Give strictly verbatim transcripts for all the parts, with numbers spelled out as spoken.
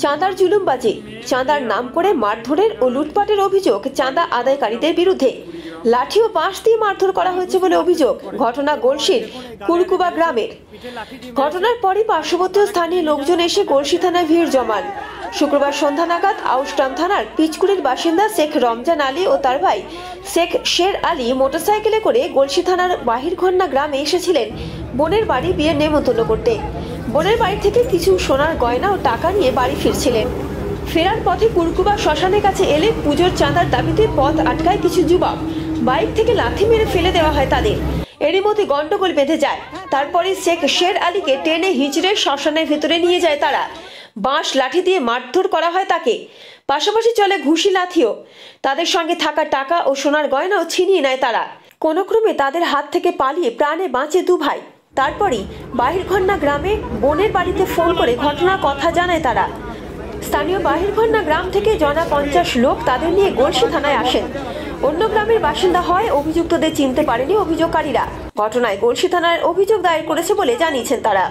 চাঁদার জুলুমবাজি, চাঁদার নাম করে মারধরের ও লুটপাটের অভিযোগ চাঁদা আদায়কারীদের বিরুদ্ধে। লাঠি ও বাঁশ দিয়ে মারধর করা হয়েছে বলে অভিযোগ। ঘটনা গলসির কুরকুবা গ্রামের। ঘটনার পরই পার্শ্ববর্তী স্থানীয় লোকজন এসে গলসি থানায় ভিড় জমান। শুক্রবার সন্ধ্যা নাগাদ আউসগ্রাম থানার পিচকুড়ির বাসিন্দা শেখ রমজান আলী ও তার ভাই শেখ শের আলী মোটরসাইকেলে করে গলসি থানার বাহিরঘন্না গ্রামে এসেছিলেন বোনের বাড়ি বিয়ের নেমন্তন্ন করতে। বোনের বাড়ি থেকে কিছু সোনার গয়না ও টাকা নিয়ে বাড়ি ফিরছিলেন। ফেরার পথে কুরকুবা শ্মশানের কাছে এলে পুজোর চাঁদার দাবিতে পথ আটকায় কিছু যুবক। বাইক থেকে লাথি মেরে ফেলে দেওয়া হয় তাদের। এরই মধ্যে গন্ডগোল বেঁধে যায়। তারপরে শেখ শের আলীকে টেনে হিঁচড়ে শ্মশানের ভেতরে নিয়ে যায় তারা। বাঁশ লাঠি দিয়ে মারধর করা হয় তাকে। পাশাপাশি চলে ঘুষি লাথিও। তাদের সঙ্গে থাকা টাকা ও সোনার গয়নাও ছিনিয়ে নেয় তারা। কোনো ক্রমে তাদের হাত থেকে পালিয়ে প্রাণে বাঁচে দু ভাই। তারপরই বাহিরঘন্না গ্রামে বোনের বাড়িতে ফোন করে ঘটনার কথা জানায় তারা। স্থানীয় বাহিরঘন্না গ্রাম থেকে জনা পঞ্চাশ লোক তাদের নিয়ে গলসি থানায় আসেন। অন্য গ্রামের বাসিন্দা হয় অভিযুক্তদের চিনতে পারেনি অভিযোগকারীরা। ঘটনায় গলসি থানায় অভিযোগ দায়ের করেছে বলে জানিয়েছেন তারা।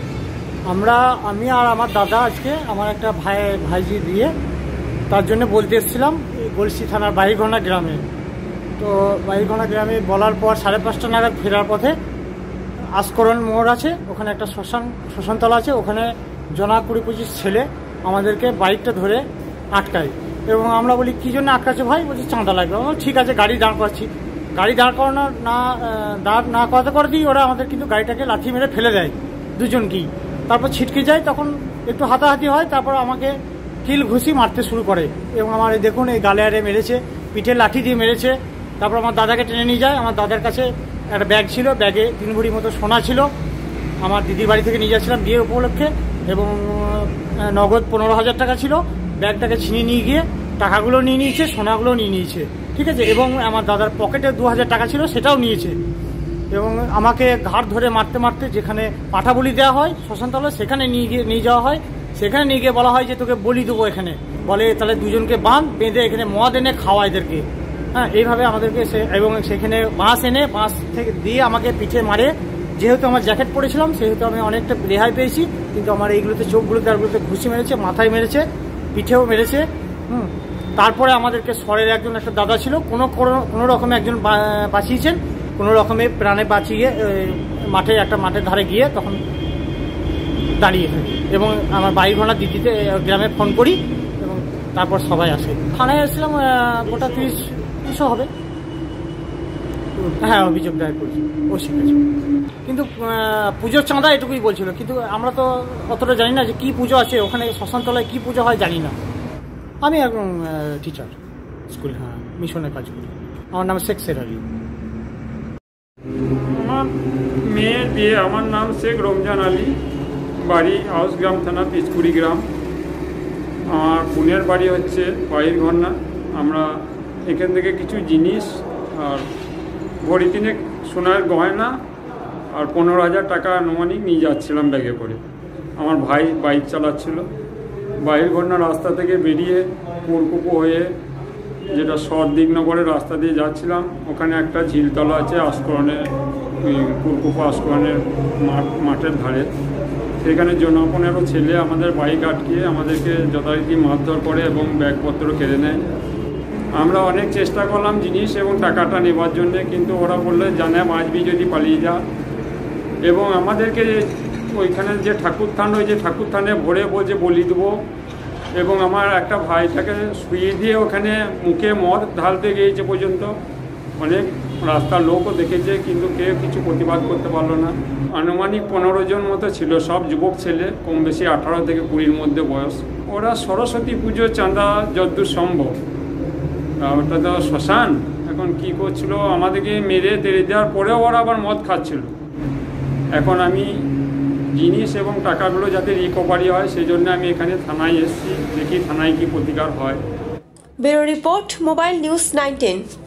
আমরা আমি আর আমার দাদা আজকে আমার একটা ভাই ভাইজি বিয়ে, তার জন্য বলতে এসেছিলাম গলসি থানার বাহিরঘন্না গ্রামে। তো বাহিরঘন্না গ্রামে বলার পর সাড়ে পাঁচটা নাগাদ ফেরার পথে আসকরণ মোড় আছে, ওখানে একটা শ্মশান শ্মশানতলা আছে, ওখানে জনা কুড়ি পঁচিশ ছেলে আমাদেরকে বাইকটা ধরে আটকায় এবং আমরা বলি কী জন্য আটকাচ্ছে ভাই? বলছি চাঁদা লাগবে। আমরা ঠিক আছে গাড়ি দাঁড় করাচ্ছি। গাড়ি দাঁড় করানো না দাঁড় না করাতে করাতেই ওরা আমাদের কিন্তু গাড়িটাকে লাথি মেরে ফেলে দেয় দুজনকেই। তারপর ছিটকে যায়, তখন একটু হাতাহাতি হয়, তারপর আমাকে কিল ঘুষি মারতে শুরু করে এবং আমার এই দেখুন এই গালে আরে মেরেছে, পিঠে লাঠি দিয়ে মেরেছে। তারপর আমার দাদাকে টেনে নিয়ে যায়। আমার দাদার কাছে একটা ব্যাগ ছিল, ব্যাগে তিন ভরি মতো সোনা ছিল, আমার দিদির বাড়ি থেকে নিয়ে যাচ্ছিলাম বিয়ের উপলক্ষে, এবং নগদ পনেরো হাজার টাকা ছিল। ব্যাগটাকে ছিনিয়ে নিয়ে গিয়ে টাকাগুলো নিয়ে নিয়েছে, সোনাগুলো নিয়ে নিয়েছে, ঠিক আছে। এবং আমার দাদার পকেটে দু হাজার টাকা ছিল, সেটাও নিয়েছে। এবং আমাকে ঘাড় ধরে মারতে মারতে যেখানে পাঠা বলি দেওয়া হয় শ্মশানতলা, সেখানে নিয়ে গিয়ে নিয়ে যাওয়া হয়। সেখানে নিয়ে গিয়ে বলা হয় যে তোকে বলি দেবো এখানে, বলে তাহলে দুজনকে বাঁধ, বেঁধে এখানে মদ এনে খাওয়া এদেরকে। হ্যাঁ, এইভাবে আমাদেরকে সে এবং সেখানে বাঁশ এনে বাঁশ থেকে দিয়ে আমাকে পিঠে মারে। যেহেতু আমার জ্যাকেট পরেছিলাম সেহেতু আমি অনেকটা রেহাই পেয়েছি, কিন্তু আমার এইগুলোতে চোখগুলোতে আরগুলোতে ঘুষি মেরেছে, মাথায় মেরেছে, পিঠেও মেরেছে। হুম তারপরে আমাদেরকে সরের একজন একটা দাদা ছিল, কোনো কোনো রকমে একজন বাঁচিয়েছেন, কোনো রকমে প্রাণে বাঁচিয়ে মাঠে একটা মাঠের ধারে গিয়ে তখন দাঁড়িয়ে থাকি এবং আমার বাড়িঘোড়া দিদিতে গ্রামে ফোন করি এবং তারপর সবাই আসে। থানায় এসেছিলাম, গোটা তিরিশ তিরিশও হবে। হ্যাঁ, অভিযোগ দায়ের করেছি, ও শিখেছে। কিন্তু পুজোর চাঁদা এটুকুই বলছিল, কিন্তু আমরা তো অতটা জানি না যে কী পুজো আছে ওখানে, শ্মশানতলায় কী পুজো হয় জানি না। আমি একজন টিচার, স্কুল, হ্যাঁ মিশনের কাজ করি। আমার নাম শেখ শের আলী। আমার মেয়ের বিয়ে। আমার নাম শেখ রমজান আলী, বাড়ি আউসগ্রাম থানা পিচকুড়ি গ্রাম। আমার বোনের বাড়ি হচ্ছে বাহিরঘন্না। আমরা এখান থেকে কিছু জিনিস আর ভরি তিনেক সোনার গয়না আর পনেরো হাজার টাকা আনুমানিক নিয়ে যাচ্ছিলাম ব্যাগে করে। আমার ভাই বাইক চালাচ্ছিল। বাহিরঘন্না রাস্তা থেকে বেরিয়ে কুরকুপো হয়ে যেটা সরদিঘনগরের রাস্তা দিয়ে যাচ্ছিলাম, ওখানে একটা ঝিলতলা আছে আসকরণের, কুরকুপো আসকরণের মাঠ মাঠের ধারে। সেখানে জনা পনেরো ছেলে আমাদের বাইক আটকিয়ে আমাদেরকে যথারীতি মারধর করে এবং ব্যাগপত্র কেড়ে নেয়। আমরা অনেক চেষ্টা করলাম জিনিস এবং টাকাটা নেবার জন্যে, কিন্তু ওরা বললে জানে বাঁচবি যদি পালিয়ে যা। এবং আমাদেরকে ওইখানে যে ঠাকুর থান রয়েছে, ঠাকুর থানে ভরে বলছে বলি দেবো, এবং আমার একটা ভাইটাকে শুয়ে দিয়ে ওখানে মুখে মদ ঢালতে গিয়েছে পর্যন্ত। অনেক রাস্তার লোকও দেখেছে, কিন্তু কেউ কিছু প্রতিবাদ করতে পারলো না। আনুমানিক পনেরো জন মতো ছিল, সব যুবক ছেলে, কম বেশি আঠারো থেকে কুড়ির মধ্যে বয়স। ওরা সরস্বতী পুজোর চাঁদা যতদূর সম্ভব, ওটা তো শ্মশান, এখন কি করছিল আমাদেরকে মেরে তেড়ে দেওয়ার পরেও ওরা আবার মদ খাচ্ছিল। এখন আমি জিনিস এবং টাকাগুলো যাতে রিকভারি হয় সেই জন্য আমি এখানে থানায় এসেছি, দেখি থানায় কি প্রতিকার হয়। Bureau report, mobile news nineteen.